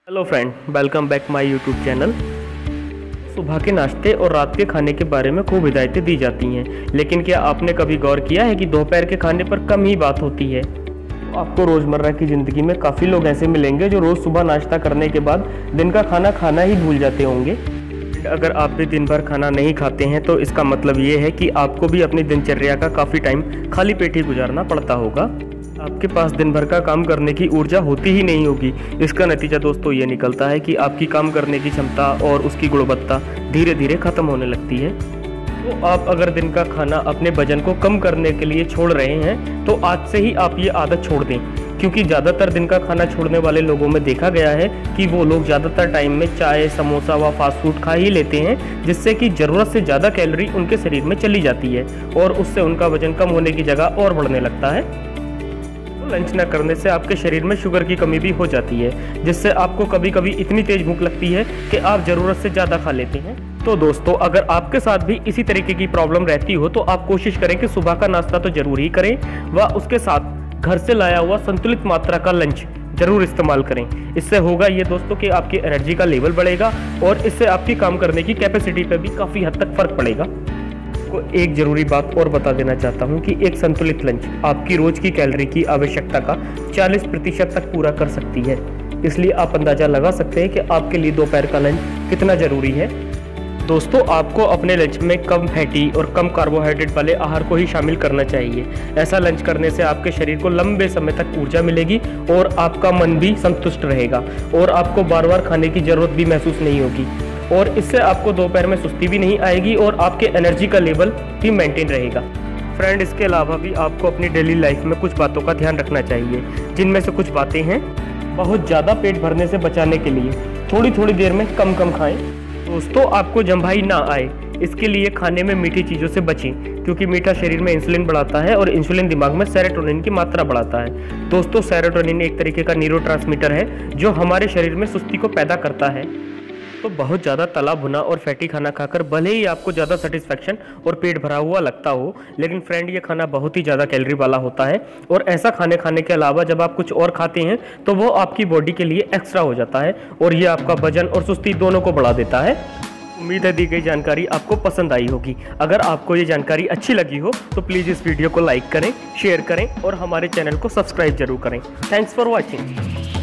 Hello friend, welcome back my YouTube channel. सुबह के नाश्ते और रात के खाने के बारे में खूब हिदायतें दी जाती हैं, लेकिन क्या आपने कभी गौर किया है कि दोपहर के खाने पर कम ही बात होती है। तो आपको रोज़मर्रा की ज़िंदगी में काफ़ी लोग ऐसे मिलेंगे जो रोज़ सुबह नाश्ता करने के बाद दिन का खाना खाना ही भूल जाते होंगे। अगर आप भी दिन भर खाना नहीं खाते हैं तो इसका मतलब ये है कि आपको भी अपनी दिनचर्या का काफ़ी टाइम खाली पेट ही गुजारना पड़ता होगा। आपके पास दिन भर का काम करने की ऊर्जा होती ही नहीं होगी। इसका नतीजा दोस्तों ये निकलता है कि आपकी काम करने की क्षमता और उसकी गुणवत्ता धीरे धीरे खत्म होने लगती है। तो आप अगर दिन का खाना अपने वजन को कम करने के लिए छोड़ रहे हैं तो आज से ही आप ये आदत छोड़ दें, क्योंकि ज़्यादातर दिन का खाना छोड़ने वाले लोगों में देखा गया है कि वो लोग ज़्यादातर टाइम में चाय, समोसा व फास्ट फूड खा ही लेते हैं, जिससे कि ज़रूरत से ज़्यादा कैलोरी उनके शरीर में चली जाती है और उससे उनका वजन कम होने की जगह और बढ़ने लगता है। लंच न करने से आपके शरीर में शुगर की कमी भी हो जाती है, जिससे आपको कभी कभी इतनी तेज भूख लगती है कि आप ज़रूरत से ज़्यादा खा लेते हैं। तो दोस्तों, अगर आपके साथ भी इसी तरीके की प्रॉब्लम रहती हो तो आप कोशिश करें कि सुबह का नाश्ता तो जरूर ही करें व उसके साथ घर से लाया हुआ संतुलित मात्रा का लंच जरूर इस्तेमाल करें। इससे होगा ये दोस्तों कि आपकी एनर्जी का लेवल बढ़ेगा और इससे आपकी काम करने की कैपेसिटी पर भी काफ़ी हद तक फ़र्क पड़ेगा। को एक ज़रूरी बात और बता देना चाहता हूं कि एक संतुलित लंच आपकी रोज़ की कैलोरी की आवश्यकता का 40% तक पूरा कर सकती है। इसलिए आप अंदाज़ा लगा सकते हैं कि आपके लिए दोपहर का लंच कितना ज़रूरी है। दोस्तों, आपको अपने लंच में कम फैटी और कम कार्बोहाइड्रेट वाले आहार को ही शामिल करना चाहिए। ऐसा लंच करने से आपके शरीर को लंबे समय तक ऊर्जा मिलेगी और आपका मन भी संतुष्ट रहेगा और आपको बार बार खाने की ज़रूरत भी महसूस नहीं होगी और इससे आपको दोपहर में सुस्ती भी नहीं आएगी और आपके एनर्जी का लेवल भी मेंटेन रहेगा। फ्रेंड, इसके अलावा भी आपको अपनी डेली लाइफ में कुछ बातों का ध्यान रखना चाहिए, जिनमें से कुछ बातें हैं। बहुत ज़्यादा पेट भरने से बचाने के लिए थोड़ी थोड़ी देर में कम कम खाएं। दोस्तों, आपको जम्भाई ना आए इसके लिए खाने में मीठी चीज़ों से बचें, क्योंकि मीठा शरीर में इंसुलिन बढ़ाता है और इंसुलिन दिमाग में सेरोटोनिन की मात्रा बढ़ाता है। दोस्तों, सेरोटोनिन एक तरीके का न्यूरोट्रांसमीटर है जो हमारे शरीर में सुस्ती को पैदा करता है। तो बहुत ज़्यादा तला भुना और फैटी खाना खाकर भले ही आपको ज़्यादा सेटिस्फैक्शन और पेट भरा हुआ लगता हो, लेकिन फ्रेंड ये खाना बहुत ही ज़्यादा कैलोरी वाला होता है और ऐसा खाने के अलावा जब आप कुछ और खाते हैं तो वो आपकी बॉडी के लिए एक्स्ट्रा हो जाता है और ये आपका वजन और सुस्ती दोनों को बढ़ा देता है। उम्मीद है दी गई जानकारी आपको पसंद आई होगी। अगर आपको ये जानकारी अच्छी लगी हो तो प्लीज़ इस वीडियो को लाइक करें, शेयर करें और हमारे चैनल को सब्सक्राइब जरूर करें। Thanks for watching.